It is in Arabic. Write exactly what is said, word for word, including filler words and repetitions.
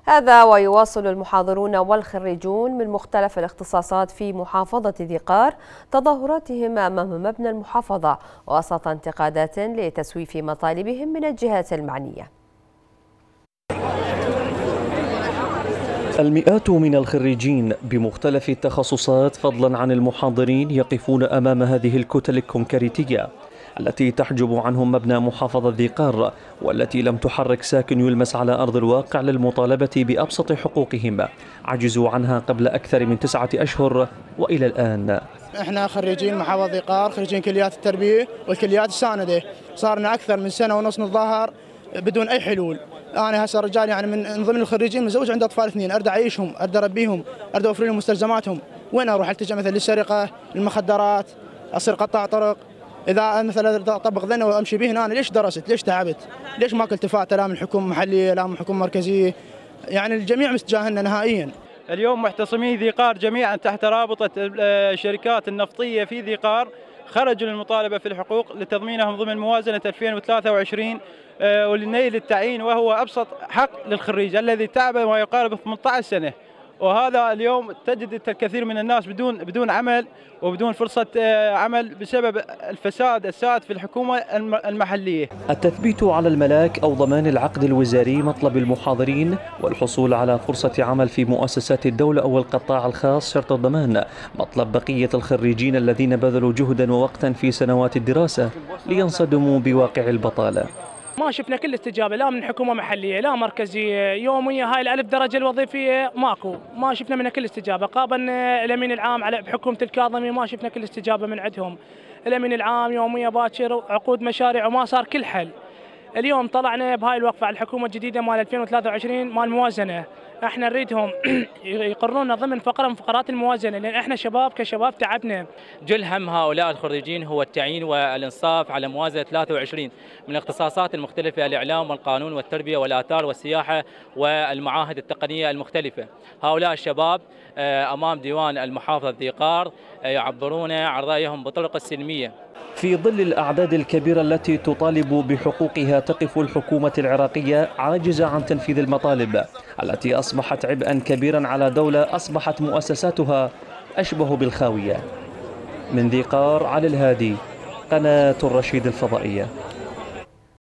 هذا ويواصل المحاضرون والخريجون من مختلف الاختصاصات في محافظة ذي قار تظاهراتهم أمام مبنى المحافظة وسط انتقادات لتسويف مطالبهم من الجهات المعنية. المئات من الخريجين بمختلف التخصصات فضلا عن المحاضرين يقفون أمام هذه الكتل الكونكريتية التي تحجب عنهم مبنى محافظة ذي قار، والتي لم تحرك ساكن يلمس على أرض الواقع للمطالبة بأبسط حقوقهم عجزوا عنها قبل أكثر من تسعة أشهر وإلى الآن. احنا خريجين محافظة ذي قار، خريجين كليات التربية والكليات الساندة، صارنا أكثر من سنة ونص نتظاهر بدون أي حلول. أنا هسه رجال يعني من ضمن الخريجين متزوج عندي أطفال اثنين، أرد أعيشهم، أرد أربيهم، أرد أوفر لهم مستلزماتهم، وين أروح؟ ألتجأ مثلا للسرقة، المخدرات، أصير قطاع طرق. إذا مثلا طبق ذنب وأمشي به هنا، أنا ليش درست؟ ليش تعبت؟ ليش ماكو التفات لا من الحكومة المحلية لا من الحكومة المركزية؟ يعني الجميع مستجاهلنا نهائيا. اليوم محتصمي ذي قار جميعا تحت رابطة الشركات النفطية في ذي قار خرجوا للمطالبة في الحقوق لتضمينهم ضمن موازنة ألفين وثلاثة وعشرين ولنيل التعيين، وهو أبسط حق للخريج الذي تعب ما يقارب ثمانية عشر سنة. وهذا اليوم تجد الكثير من الناس بدون بدون عمل وبدون فرصة عمل بسبب الفساد السائد في الحكومة المحلية. التثبيت على الملاك أو ضمان العقد الوزاري مطلب المحاضرين، والحصول على فرصة عمل في مؤسسات الدولة أو القطاع الخاص شرط الضمان مطلب بقية الخريجين الذين بذلوا جهدا ووقتا في سنوات الدراسة لينصدموا بواقع البطالة. ما شفنا كل استجابه لا من حكومه محليه لا مركزيه يوميه. هاي الالف درجه الوظيفيه ماكو، ما شفنا منها كل استجابه. قابلنا الامين العام على بحكومه الكاظمي ما شفنا كل استجابه من عندهم. الامين العام يوميه باكر عقود مشاريع وما صار كل حل. اليوم طلعنا بهاي الوقفه على الحكومه الجديده مال ألفين وثلاثة وعشرين مال الموازنه، احنا نريدهم يقررونا ضمن فقره من فقرات الموازنه، لان احنا شباب كشباب تعبنا. جل هم هؤلاء الخريجين هو التعيين والانصاف على موازنه ثلاثة وعشرين من الاختصاصات المختلفه، الاعلام والقانون والتربيه والاثار والسياحه والمعاهد التقنيه المختلفه. هؤلاء الشباب امام ديوان المحافظه ذي قار يعبرون عن رايهم بطرق السلميه. في ظل الأعداد الكبيرة التي تطالب بحقوقها تقف الحكومة العراقية عاجزة عن تنفيذ المطالب التي أصبحت عبئا كبيرا على دولة أصبحت مؤسساتها أشبه بالخاوية. من ذي قار، علي الهادي، قناة الرشيد الفضائية.